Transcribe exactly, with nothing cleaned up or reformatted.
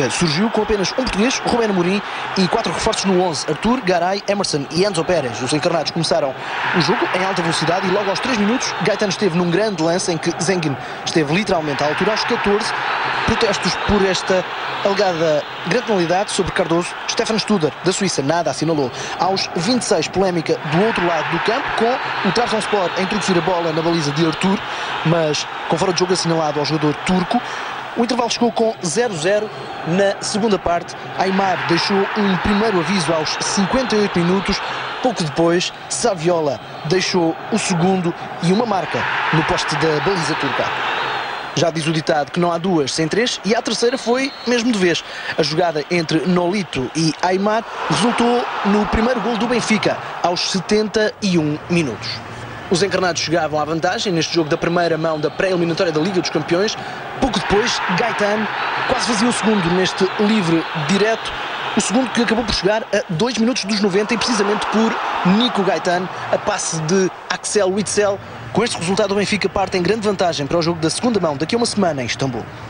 Benfica surgiu com apenas um português, Ruben Amorim, e quatro reforços no onze, Arthur, Garay, Emerson e Enzo Pérez. Os encarnados começaram o jogo em alta velocidade e logo aos três minutos Gaetano esteve num grande lance em que Zengin esteve literalmente à altura. Aos catorze, protestos por esta alegada grande penalidade sobre Cardoso. Stefan Studer, da Suíça, nada assinalou. Aos vinte e seis, polémica do outro lado do campo, com o Trabzonspor a introduzir a bola na baliza de Arthur, mas com fora de jogo assinalado ao jogador turco. O intervalo chegou com zero a zero. Na segunda parte, Aimar deixou um primeiro aviso aos cinquenta e oito minutos. Pouco depois, Saviola deixou o segundo e uma marca no poste da baliza turca. Já diz o ditado que não há duas sem três, e a terceira foi mesmo de vez. A jogada entre Nolito e Aimar resultou no primeiro gol do Benfica, aos setenta e um minutos. Os encarnados chegavam à vantagem neste jogo da primeira mão da pré-eliminatória da Liga dos Campeões. Pouco depois, Gaetano quase fazia o segundo neste livre direto. O segundo que acabou por chegar a dois minutos dos noventa, e precisamente por Nico Gaetano, a passe de Axel Witsel. Com este resultado, o Benfica parte em grande vantagem para o jogo da segunda mão daqui a uma semana em Istambul.